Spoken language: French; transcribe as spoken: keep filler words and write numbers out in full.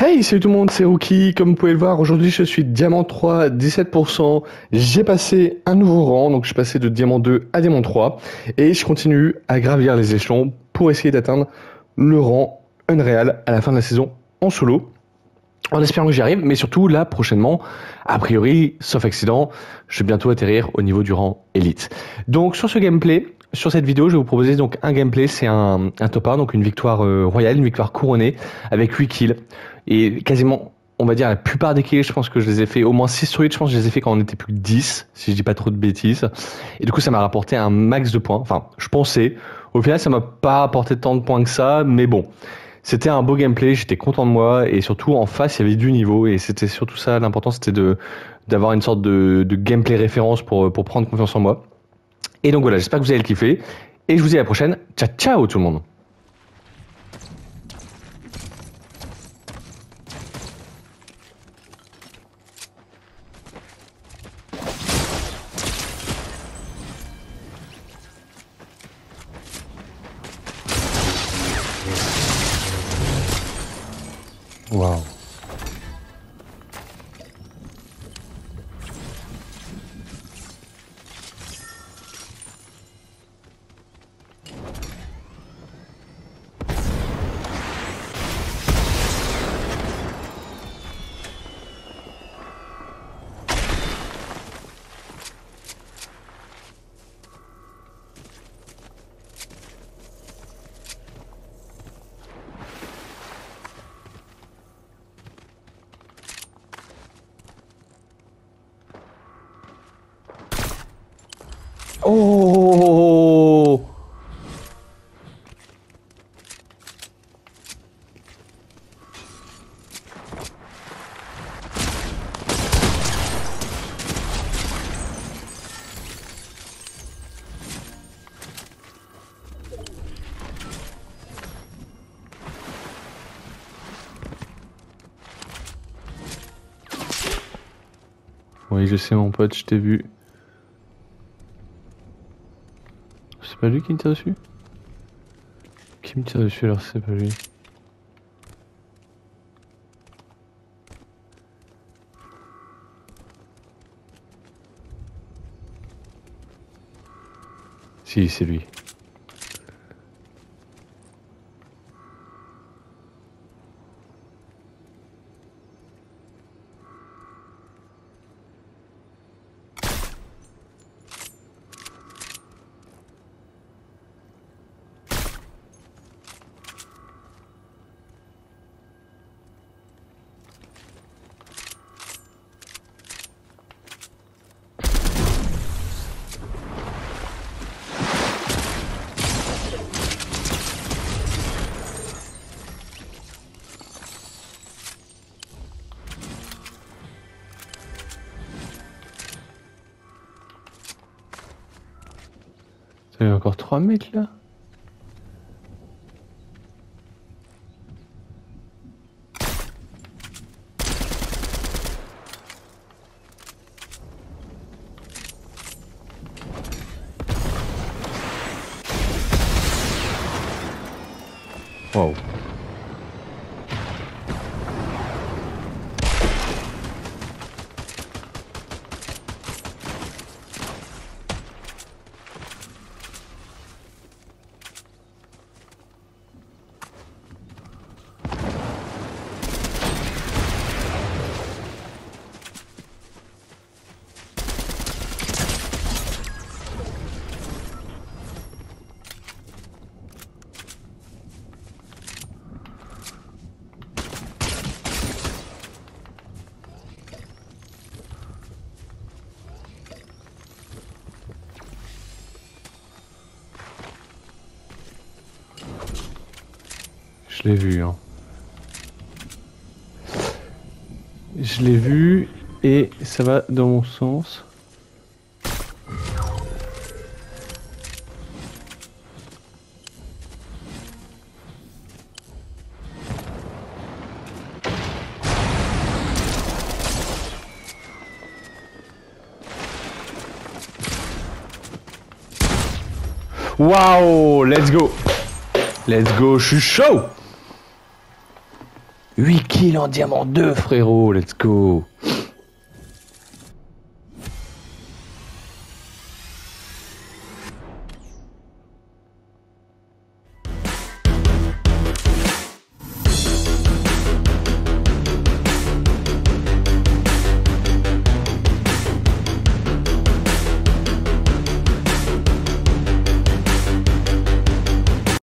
Hey, salut tout le monde, c'est Rookie. Comme vous pouvez le voir, aujourd'hui je suis Diamant trois, dix-sept pour cent. J'ai passé un nouveau rang, donc je suis passé de Diamant deux à Diamant trois. Et je continue à gravir les échelons pour essayer d'atteindre le rang Unreal à la fin de la saison en solo. En espérant que j'y arrive, mais surtout là prochainement, a priori, sauf accident, je vais bientôt atterrir au niveau du rang Elite. Donc sur ce gameplay, sur cette vidéo, je vais vous proposer donc un gameplay, c'est un, un top un, donc une victoire euh, royale, une victoire couronnée avec huit kills. Et quasiment, on va dire la plupart des kills, je pense que je les ai fait, au moins six sur huit, je pense que je les ai fait quand on était plus que dix, si je dis pas trop de bêtises. Et du coup ça m'a rapporté un max de points, enfin je pensais. Au final ça m'a pas apporté tant de points que ça, mais bon. C'était un beau gameplay, j'étais content de moi et surtout en face il y avait du niveau et c'était surtout ça l'important, c'était de d'avoir une sorte de, de gameplay référence pour, pour prendre confiance en moi. Et donc voilà, j'espère que vous allez le kiffer et je vous dis à la prochaine. Ciao ciao tout le monde. Waouh. Oh! Oui, je sais mon pote, je t'ai vu. C'est pas lui qui me tire dessus? Qui me tire dessus alors c'est pas lui? Si, c'est lui. Il y a encore trois mecs là? Wow. Je l'ai vu, hein. Je l'ai vu et ça va dans mon sens. Waouh, let's go. Let's go, je suis chaud. huit kills en diamant deux, frérot, let's go.